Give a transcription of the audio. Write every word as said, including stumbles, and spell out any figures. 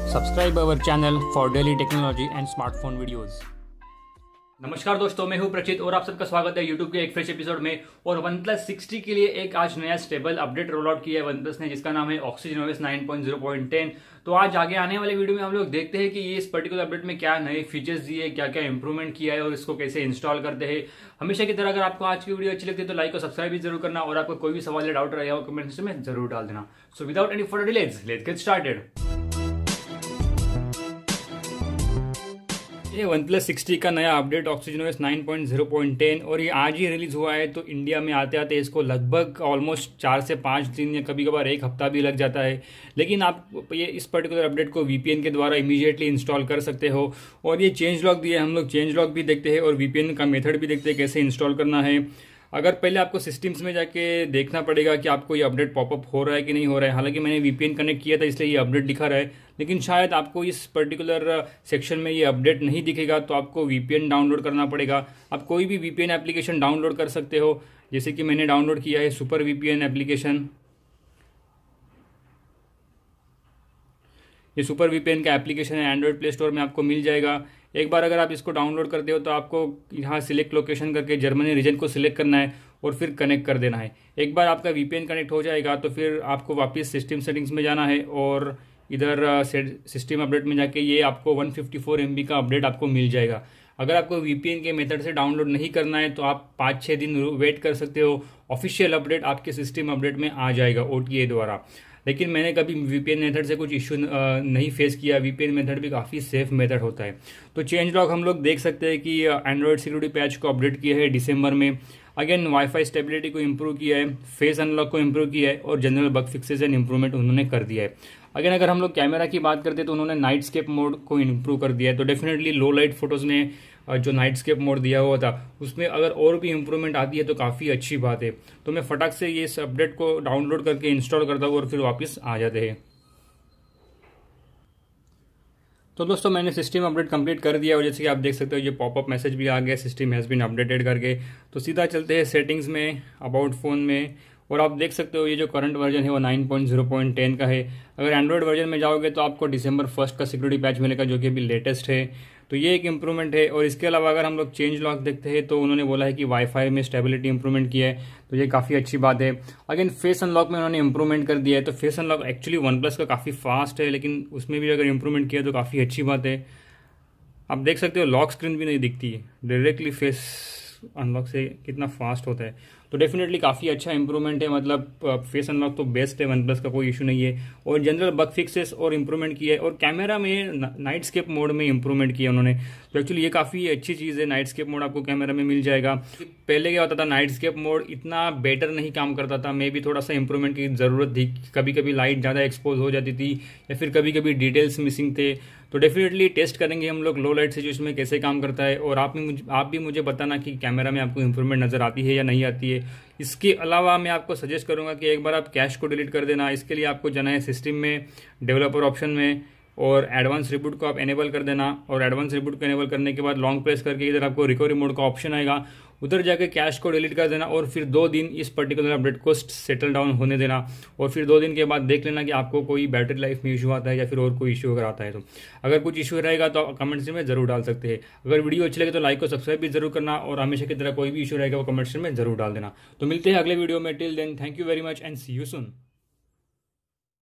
Subscribe our channel for daily technology and smartphone videos. नमस्कार दोस्तों, मैं हूं प्रचित और आप सबका स्वागत है यूट्यूब के एक फ्रेश एपिसोड में। और OnePlus सिक्सटी के लिए एक आज नया स्टेबल अपडेट रोल आउट किया है OnePlus ने, जिसका नाम है OxygenOS nine point zero point ten. तो आज आगे आने वाले वीडियो में हम लोग देखते हैं कि ये इस पर्टिकुलर अपडेट में क्या नए फीचर्स दिए, क्या क्या इंप्रूवमेंट किया है और इसको कैसे इंस्टॉल करते हैं। हमेशा की तरह अगर आपको आज की वीडियो अच्छी लगती है तो लाइक और सब्सक्राइब भी जरूर करना, और आपको कोई भी सवाल या डाउट रहा हो कमेंट सेक्शन में जरूर डाल देना। So without any further delays let's get started. ये OnePlus सिक्सटी का नया update OxygenOS nine point zero point ten और ये आज ही रिलीज हुआ है। तो इंडिया में आते आते इसको लगभग ऑलमोस्ट चार से पाँच दिन या कभी कभार एक हफ्ता भी लग जाता है, लेकिन आप ये इस पर्टिकुलर अपडेट को वीपीएन के द्वारा इमीडिएटली इंस्टॉल कर सकते हो। और ये चेंज लॉग दिए, हम लोग चेंज लॉग भी देखते हैं और वीपीएन का मेथड भी देखते हैं कैसे इंस्टॉल करना है। अगर पहले आपको सिस्टम्स में जाके देखना पड़ेगा कि आपको ये अपडेट पॉपअप हो रहा है कि नहीं हो रहा है। हालांकि मैंने वीपीएन कनेक्ट किया था इसलिए ये अपडेट दिखा रहा है, लेकिन शायद आपको इस पर्टिकुलर सेक्शन में ये अपडेट नहीं दिखेगा, तो आपको वीपीएन डाउनलोड करना पड़ेगा। आप कोई भी वीपीएन एप्लीकेशन डाउनलोड कर सकते हो, जैसे कि मैंने डाउनलोड किया है सुपर वीपीएन एप्लीकेशन। ये सुपर वीपीएन का एप्लीकेशन है, एंड्रॉयड प्ले स्टोर में आपको मिल जाएगा। एक बार अगर आप इसको डाउनलोड करते हो तो आपको यहाँ सिलेक्ट लोकेशन करके जर्मनी रीजन को सिलेक्ट करना है और फिर कनेक्ट कर देना है। एक बार आपका वीपीएन कनेक्ट हो जाएगा तो फिर आपको वापस सिस्टम सेटिंग्स में जाना है और इधर सिस्टम अपडेट में जाके ये आपको one fifty four M B का अपडेट आपको मिल जाएगा। अगर आपको वीपीएन के मेथड से डाउनलोड नहीं करना है तो आप पाँच छः दिन वेट कर सकते हो, ऑफिशियल अपडेट आपके सिस्टम अपडेट में आ जाएगा ओटीए द्वारा। लेकिन मैंने कभी वीपीएन मेथड से कुछ इश्यू नहीं फेस किया। वीपीएन मेथड भी काफ़ी सेफ मेथड होता है। तो चेंज लॉग हम लोग देख सकते हैं कि एंड्रॉयड सिक्योरिटी पैच को अपडेट किया है दिसंबर में। अगेन वाईफाई स्टेबिलिटी को इम्प्रूव किया है, फेस अनलॉक को इम्प्रूव किया है और general bug fixes and improvement उन्होंने कर दिया है। अगेन अगर हम लोग कैमरा की बात करते हैं तो उन्होंने नाइटस्केप मोड को इम्प्रूव कर दिया है। तो डेफिनेटली लो लाइट फोटोज में जो नाइटस्केप मोड दिया हुआ था उसमें अगर और भी इम्प्रूवमेंट आती है तो काफ़ी अच्छी बात है। तो मैं फटाक से ये इस अपडेट को डाउनलोड करके इंस्टॉल करता हूँ और फिर वापस आ जाते हैं। तो दोस्तों मैंने सिस्टम अपडेट कंप्लीट कर दिया और जैसे कि आप देख सकते हो ये पॉपअप मैसेज भी आ गया, सिस्टम हैज़ बीन अपडेटेड करके। तो सीधा चलते हैं सेटिंग्स में, अबाउट फ़ोन में, और आप देख सकते हो ये जो करंट वर्जन है वो nine point zero point ten का है। अगर एंड्रॉयड वर्जन में जाओगे तो आपको दिसंबर फर्स्ट का सिक्योरिटी पैच मिलेगा जो कि अभी लेटेस्ट है। तो ये एक इम्प्रूवमेंट है। और इसके अलावा अगर हम लोग चेंज लॉग देखते हैं तो उन्होंने बोला है कि वाईफाई में स्टेबिलिटी इंप्रूवमेंट किया है, तो ये काफ़ी अच्छी बात है। अगेन फेस अनलॉक में उन्होंने इंप्रूवमेंट कर दिया है। तो फेस अनलॉक एक्चुअली OnePlus का काफ़ी फास्ट है, लेकिन उसमें भी अगर इंप्रूवमेंट किया तो काफ़ी अच्छी बात है। आप देख सकते हो लॉक स्क्रीन भी नहीं दिखती है, डायरेक्टली फेस अनलॉक से कितना फास्ट होता है। तो डेफिनेटली काफ़ी अच्छा इंप्रूवमेंट है। मतलब फेस अनलॉक तो बेस्ट है, OnePlus का कोई इशू नहीं है। और जनरल बग फिक्सेस और इंप्रूवमेंट किया है, और कैमरा में नाइटस्केप मोड में इंप्रूवमेंट किया उन्होंने। तो एक्चुअली ये काफ़ी अच्छी चीज़ है। नाइटस्केप मोड आपको कैमरा में मिल जाएगा। पहले क्या होता था, नाइटस्केप मोड इतना बेटर नहीं काम करता था, मे भी थोड़ा सा इंप्रूवमेंट की ज़रूरत थी। कभी कभी लाइट ज़्यादा एक्सपोज हो जाती थी या फिर कभी कभी डिटेल्स मिसिंग थे। तो डेफिनेटली टेस्ट करेंगे हम लोग लो लाइट सिचुएशन में कैसे काम करता है। और आप भी मुझे आप भी मुझे बताना कि कैमरा में आपको इंप्रूवमेंट नज़र आती है या नहीं आती है। इसके अलावा मैं आपको सजेस्ट करूंगा कि एक बार आप कैश को डिलीट कर देना। इसके लिए आपको जाना है सिस्टम में, डेवलपर ऑप्शन में, और एडवांस रिबूट को आप एनेबल कर देना। और एडवांस रिबूट को एनेबल करने के बाद लॉन्ग प्रेस करके इधर आपको रिकवरी मोड का ऑप्शन आएगा, उधर जाके कैश को डिलीट कर देना। और फिर दो दिन इस पर्टिकुलर अपडेट को सेटल डाउन होने देना। और फिर दो दिन के बाद देख लेना कि आपको कोई बैटरी लाइफ में इशू आता है या फिर और कोई इशू अगर आता है तो। अगर कुछ इशू रहेगा तो कमेंट्स में जरूर डाल सकते हैं। अगर वीडियो अच्छी लगे तो लाइक और सब्सक्राइब भी जरूर करना, और हमेशा की तरह कोई भी इशू रहेगा वो कमेंट्स में जरूर डाल देना। तो मिलते हैं अगले वीडियो में। Till then thank you very much and see you soon.